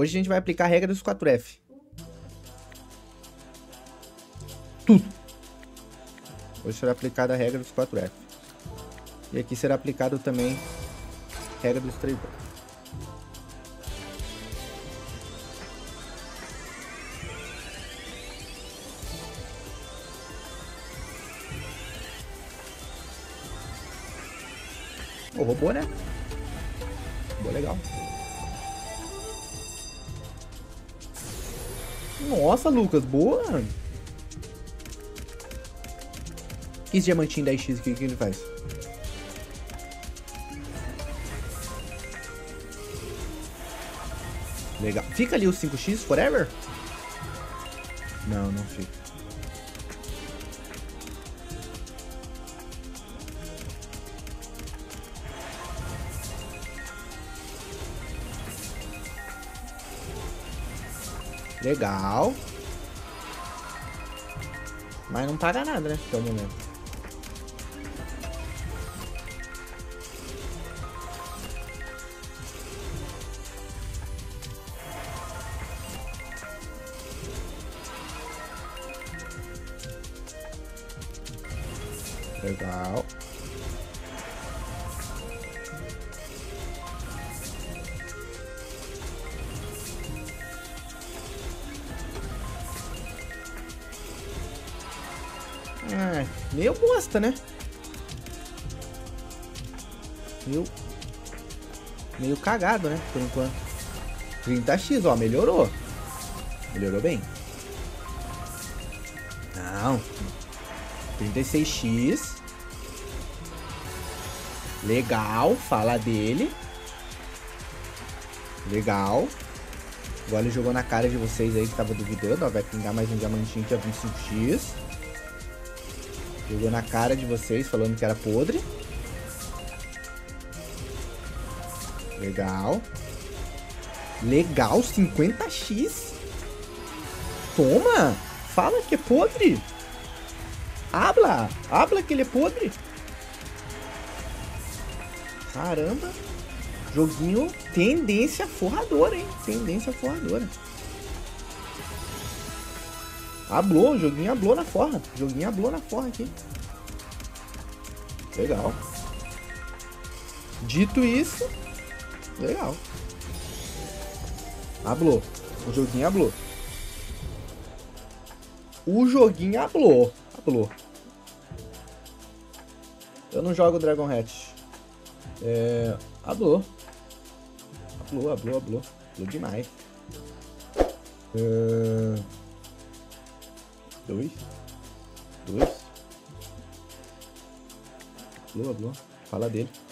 Hoje a gente vai aplicar a regra dos 4F. Tudo. Hoje será aplicada a regra dos 4F. E aqui será aplicado também a regra dos 3 blocos. O robô, né? Robô legal. Nossa, Lucas, boa. Esse diamantinho 10x aqui, o que ele faz? Legal. Fica ali o 5x forever? Não, não fica. Legal. Mas não paga nada, né? Até o momento. Legal. Ah, meio bosta, né? Meio cagado, né? Por enquanto. 30x, ó, melhorou. Melhorou bem. Não. 36x. Legal, fala dele. Legal. Agora ele jogou na cara de vocês aí que tava duvidando, ó. Vai pingar mais um diamantinho que é 25x. Jogou na cara de vocês falando que era podre. Legal. Legal, 50x. Toma. Fala que é podre. Habla que ele é podre. Caramba. Joguinho tendência forradora, hein? Tendência forradora. Ablou, joguinho ablou na forra. Joguinho ablou na forra aqui. Legal. Dito isso, legal. Ablou. O joguinho ablou. O joguinho ablou. Ablou. Eu não jogo Dragon Hatch. Ablou. Ablou. Ablou demais. 2. Ablou. Fala dele.